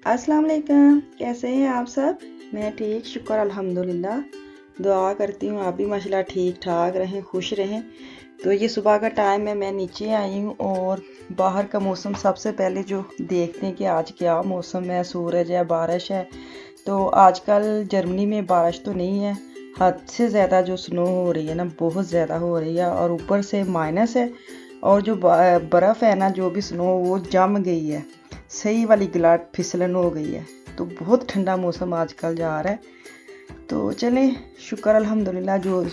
अस्सलाम वालेकुम। कैसे हैं आप सब? मैं ठीक, शुक्र अल्हम्दुलिल्लाह। दुआ करती हूँ आप भी माशाल्लाह ठीक ठाक रहें, खुश रहें। तो ये सुबह का टाइम है, मैं नीचे आई हूँ और बाहर का मौसम सबसे पहले जो देखते हैं कि आज क्या मौसम है, सूरज है, बारिश है। तो आजकल जर्मनी में बारिश तो नहीं है, हद से ज़्यादा जो स्नो हो रही है ना, बहुत ज़्यादा हो रही है और ऊपर से माइनस है। और जो बर्फ़ है ना, जो भी स्नो वो जम गई है, सही वाली गिलाट फिसलन हो गई है। तो बहुत ठंडा मौसम आजकल जा रहा है। तो चलें, शुक्र अल्हम्दुलिल्लाह,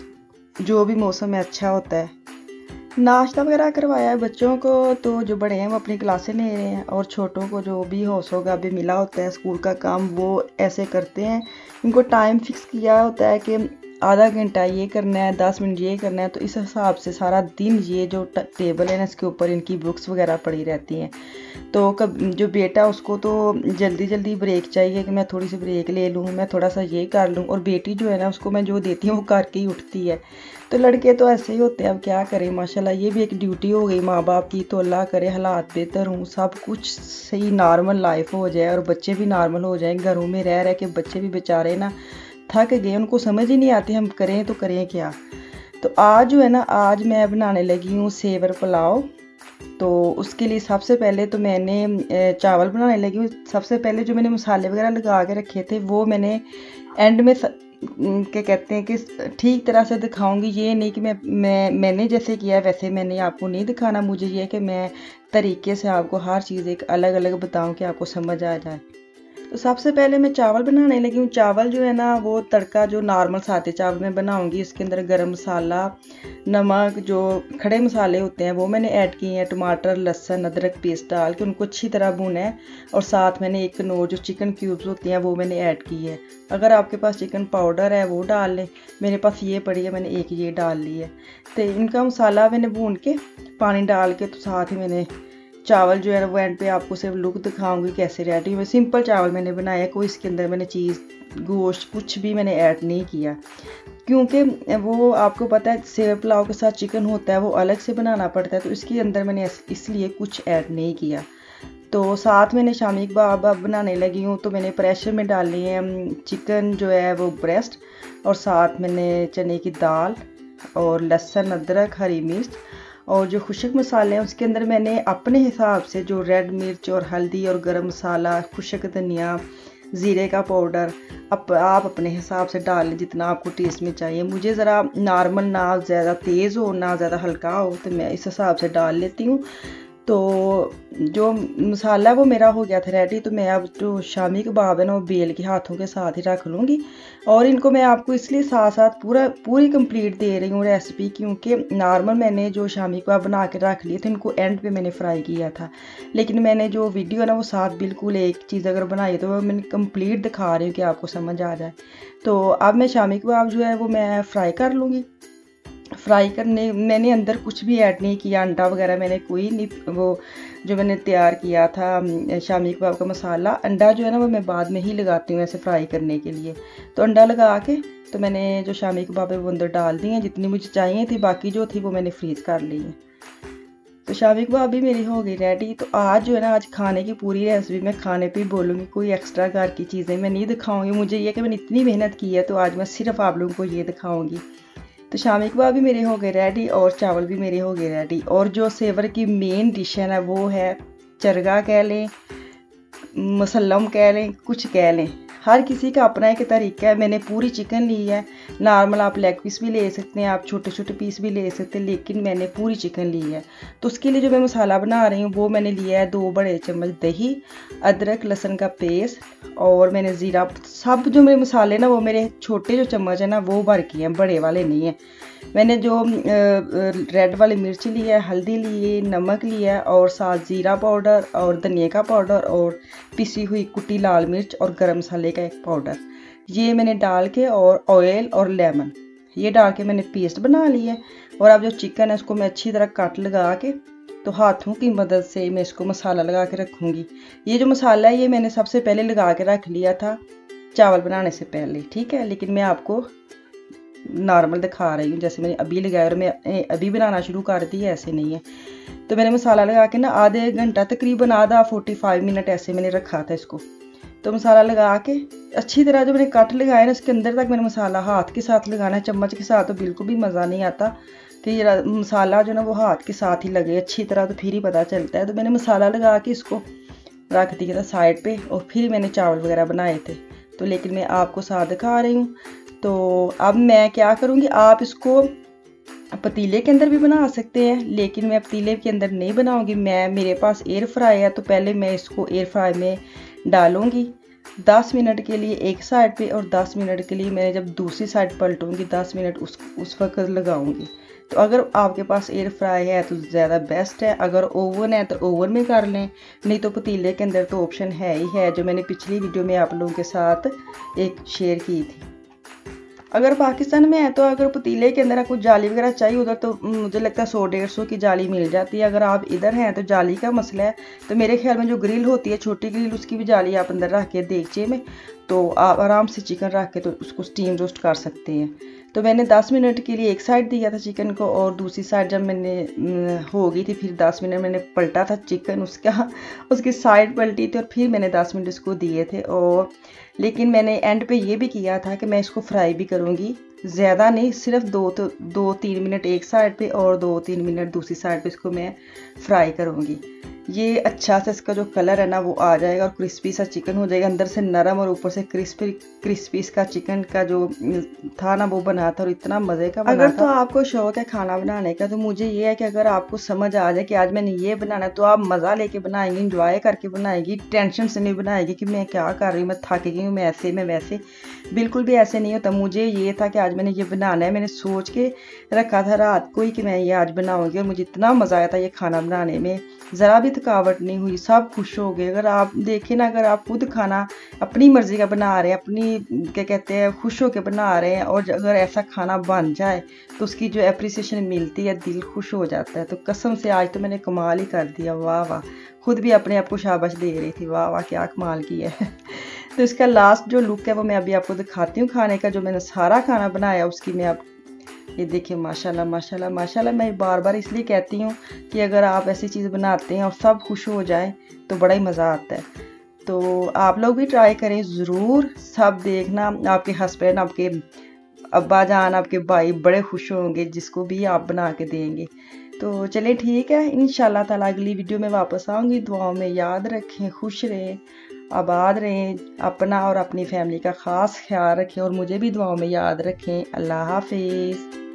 जो भी मौसम है अच्छा होता है। नाश्ता वगैरह करवाया है बच्चों को, तो जो बड़े हैं वो अपनी क्लासें ले रहे हैं और छोटों को जो भी हौस होगा अभी मिला होता है स्कूल का काम, वो ऐसे करते हैं। इनको टाइम फिक्स किया होता है कि आधा घंटा ये करना है, 10 मिनट ये करना है। तो इस हिसाब से सारा दिन ये जो टेबल है ना, इसके ऊपर इनकी बुक्स वगैरह पड़ी रहती हैं। तो कब जो बेटा, उसको तो जल्दी जल्दी ब्रेक चाहिए कि मैं थोड़ी सी ब्रेक ले लूँ, मैं थोड़ा सा ये कर लूँ। और बेटी जो है ना, उसको मैं जो देती हूँ वो करके ही उठती है। तो लड़के तो ऐसे ही होते हैं, अब क्या करें। माशाल्लाह ये भी एक ड्यूटी हो गई माँ बाप की। तो अल्लाह करे हालात बेहतर हों, सब कुछ सही नॉर्मल लाइफ हो जाए और बच्चे भी नॉर्मल हो जाएं। घरों में रह के बच्चे भी बेचारे ना थक गए, उनको समझ ही नहीं आती हम करें तो करें क्या। तो आज जो है ना, आज मैं बनाने लगी हूँ सेवर पुलाव। तो उसके लिए सबसे पहले तो मैंने चावल बनाने लगी हूँ। सबसे पहले जो मैंने मसाले वगैरह लगा के रखे थे वो मैंने एंड में क्या कहते हैं कि ठीक तरह से दिखाऊंगी। ये नहीं कि मैंने जैसे किया वैसे मैंने आपको नहीं दिखाना। मुझे ये कि मैं तरीके से आपको हर चीज़ एक अलग अलग बताऊं कि आपको समझ आ जाए। तो सबसे पहले मैं चावल बनाने लगी हूँ। चावल जो है ना, वो तड़का जो नॉर्मल सादे चावल में बनाऊंगी। इसके अंदर गरम मसाला, नमक, जो खड़े मसाले होते हैं वो मैंने ऐड किए हैं। टमाटर, लहसुन, अदरक पेस्ट डाल के उनको अच्छी तरह भूना है। और साथ मैंने एक कनौर जो चिकन क्यूब्स होती हैं वो मैंने ऐड की है। अगर आपके पास चिकन पाउडर है वो डाल लें, मेरे पास ये पड़ी है, मैंने एक ये डाल ली है। तो इनका मसाला मैंने भून के पानी डाल के, तो साथ ही मैंने चावल जो है ना वो एंड पे आपको सिर्फ लुक दिखाऊंगी कैसे रेडी हुए। सिंपल चावल मैंने बनाया, कोई इसके अंदर मैंने चीज़, गोश्त कुछ भी मैंने ऐड नहीं किया। क्योंकि वो आपको पता है सेवर पुलाव के साथ चिकन होता है, वो अलग से बनाना पड़ता है। तो इसके अंदर मैंने इसलिए कुछ ऐड नहीं किया। तो साथ मैंने शामी कबाब बनाने लगी हूँ। तो मैंने प्रेशर में डाली है चिकन जो है वो ब्रेस्ट, और साथ मैंने चने की दाल और लहसुन, अदरक, हरी मिर्च और जो खुशक मसाले हैं उसके अंदर मैंने अपने हिसाब से जो रेड मिर्च और हल्दी और गरम मसाला, खुशक धनिया, ज़ीरे का पाउडर आप अपने हिसाब से डाल लें जितना आपको टेस्ट में चाहिए। मुझे ज़रा नॉर्मल, ना ज़्यादा तेज़ हो ना ज़्यादा हल्का हो, तो मैं इस हिसाब से डाल लेती हूँ। तो जो मसाला वो मेरा हो गया था रेडी। तो मैं अब जो शामी कबाब है ना वो बेल के हाथों के साथ ही रख लूँगी। और इनको मैं आपको इसलिए साथ साथ पूरी कंप्लीट दे रही हूँ रेसिपी, क्योंकि नॉर्मल मैंने जो शामी कबाब बना के रख लिए थे इनको एंड पे मैंने फ्राई किया था। लेकिन मैंने जो वीडियो है ना वो साथ बिल्कुल एक चीज़ अगर बनाई तो वो मैंने कंप्लीट दिखा रही हूँ कि आपको समझ आ जाए। तो अब मैं शामी कबाब जो है वो मैं फ्राई कर लूँगी। फ्राई करने मैंने अंदर कुछ भी ऐड नहीं किया, अंडा वगैरह मैंने कोई नहीं, वो जो मैंने तैयार किया था शामी कबाब का मसाला, अंडा जो है ना वो मैं बाद में ही लगाती हूँ ऐसे फ्राई करने के लिए। तो अंडा लगा के तो मैंने जो शामी कबाब है वो अंदर डाल दी हैं, जितनी मुझे चाहिए थी। बाकी जो थी वो मैंने फ्रीज़ कर ली है। तो शामी कबाब भी मेरी हो गई रेडी। तो आज जो है ना, आज खाने की पूरी रेसिपी मैं खाने पे ही बोलूँगी, कोई एक्स्ट्रा घर की चीज़ें मैं नहीं दिखाऊंगी। मुझे ये कि मैंने इतनी मेहनत की है, तो आज मैं सिर्फ आप लोगों को ये दिखाऊंगी। तो शामी कबाब भी मेरे हो गए रेडी और चावल भी मेरे हो गए रेडी। और जो सेवर की मेन डिश है ना वो है चरगा कह लें, मसल्लम कह लें, कुछ कह लें, हर किसी का अपना एक तरीका है। मैंने पूरी चिकन ली है, नॉर्मल आप लेग पीस भी ले सकते हैं, आप छोटे छोटे पीस भी ले सकते हैं, लेकिन मैंने पूरी चिकन ली है। तो उसके लिए जो मैं मसाला बना रही हूँ वो मैंने लिया है 2 बड़े चम्मच दही, अदरक लहसुन का पेस्ट और मैंने ज़ीरा। सब जो मेरे मसाले ना वो मेरे छोटे जो चम्मच है ना वो भर के हैं, बड़े वाले नहीं हैं। मैंने जो रेड वाली मिर्च ली है, हल्दी ली है, नमक लिया है और साथ ज़ीरा पाउडर और धनिया का पाउडर और पिसी हुई कुटी लाल मिर्च और गरम मसाले का एक पाउडर, ये मैंने डाल के, और ऑयल और लेमन ये डाल के मैंने पेस्ट बना ली है। और अब जो चिकन है उसको मैं अच्छी तरह कट लगा के, तो हाथों की मदद से मैं इसको मसाला लगा के रखूँगी। ये जो मसाला है ये मैंने सबसे पहले लगा के रख लिया था चावल बनाने से पहले, ठीक है। लेकिन मैं आपको नॉर्मल दिखा रही हूँ, जैसे मैंने अभी लगाया और मैं अभी बनाना शुरू कर दी है, ऐसे नहीं है। तो मैंने मसाला लगा के ना आधे घंटा तकरीबन, आधा 45 मिनट ऐसे मैंने रखा था इसको। तो मसाला लगा के अच्छी तरह जो मैंने कट लगाया ना इसके अंदर तक मैंने मसाला हाथ के साथ लगाना है, चम्मच के साथ तो बिल्कुल भी मज़ा नहीं आता कि ये मसाला जो ना वो हाथ के साथ ही लगे अच्छी तरह, तो फिर ही पता चलता है। तो मैंने मसाला लगा के इसको रख दिया था साइड पे और फिर मैंने चावल वगैरह बनाए थे, तो लेकिन मैं आपको साथ दिखा रही हूँ। तो अब मैं क्या करूँगी, आप इसको पतीले के अंदर भी बना सकते हैं, लेकिन मैं पतीले के अंदर नहीं बनाऊंगी। मेरे पास एयर फ्राई है, तो पहले मैं इसको एयर फ्राई में डालूंगी 10 मिनट के लिए एक साइड पे, और 10 मिनट के लिए मैं जब दूसरी साइड पलटूंगी 10 मिनट उस वक्त लगाऊंगी। तो अगर आपके पास एयर फ्राई है तो ज़्यादा बेस्ट है, अगर ओवन है तो ओवन में कर लें, नहीं तो पतीले के अंदर तो ऑप्शन है ही है, जो मैंने पिछली वीडियो में आप लोगों के साथ एक शेयर की थी। अगर पाकिस्तान में है तो अगर पतीले के अंदर कुछ जाली वगैरह चाहिए उधर तो मुझे लगता है 100-150 की जाली मिल जाती है। अगर आप इधर हैं तो जाली का मसला है, तो मेरे ख्याल में जो ग्रिल होती है छोटी ग्रिल, उसकी भी जाली आप अंदर रख के देगचे में, तो आप आराम से चिकन रख के तो उसको स्टीम रोस्ट कर सकते हैं। तो मैंने 10 मिनट के लिए एक साइड दिया था चिकन को, और दूसरी साइड जब मैंने हो गई थी फिर 10 मिनट मैंने पलटा था चिकन उसकी साइड पलटी थी, और फिर मैंने 10 मिनट इसको दिए थे। और लेकिन मैंने एंड पे ये भी किया था कि मैं इसको फ्राई भी करूँगी, ज़्यादा नहीं, सिर्फ 2-3 मिनट एक साइड पे और 2-3 मिनट दूसरी साइड पे इसको मैं फ्राई करूँगी। ये अच्छा सा इसका जो कलर है ना वो आ जाएगा और क्रिस्पी सा चिकन हो जाएगा, अंदर से नरम और ऊपर से क्रिस्पी इसका चिकन का जो था ना वो बना था, और इतना मज़े का बना था। अगर तो आपको शौक है खाना बनाने का, तो मुझे ये है कि अगर आपको समझ आ जाए कि आज मैंने ये बनाना है, तो आप मज़ा लेके बनाएंगी, इंजॉय करके बनाएगी, टेंशन से नहीं बनाएगी कि मैं क्या कर रही हूँ, मैं थक गई हूँ, मैं ऐसे मैं वैसे, बिल्कुल भी ऐसे नहीं होता। मुझे ये था कि आज मैंने ये बनाना है, मैंने सोच के रखा था रात को ही कि मैं ये आज बनाऊंगी, और मुझे इतना मज़ा आया था ये खाना बनाने में, ज़रा भी थकावट नहीं हुई, सब खुश हो गए। अगर आप देखें ना, अगर आप खुद खाना अपनी मर्ज़ी का बना रहे हैं, अपनी क्या कहते हैं खुश होकर बना रहे हैं, और अगर ऐसा खाना बन जाए तो उसकी जो एप्रिसिएशन मिलती है दिल खुश हो जाता है। तो कसम से आज तो मैंने कमाल ही कर दिया, वाह वाह, खुद भी अपने आप को शाबाश दे रही थी, वाह वाह क्या कमाल किया है। तो इसका लास्ट जो लुक है वो मैं अभी आपको दिखाती हूँ खाने का, जो मैंने सारा खाना बनाया उसकी मैं आप ये देखिए, माशाल्लाह माशाल्लाह माशाल्लाह। मैं बार बार इसलिए कहती हूँ कि अगर आप ऐसी चीज़ बनाते हैं और सब खुश हो जाए तो बड़ा ही मज़ा आता है। तो आप लोग भी ट्राई करें ज़रूर, सब देखना, आपके हस्बैंड, आपके अब्बा जान, आपके भाई बड़े खुश होंगे जिसको भी आप बना के देंगे। तो चलिए ठीक है, इंशाल्लाह ताला अगली वीडियो में वापस आऊँगी। दुआओं में याद रखें, खुश रहें, आबाद रहें, अपना और अपनी फैमिली का ख़ास ख्याल रखें, और मुझे भी दुआओं में याद रखें। अल्लाह हाफिज़।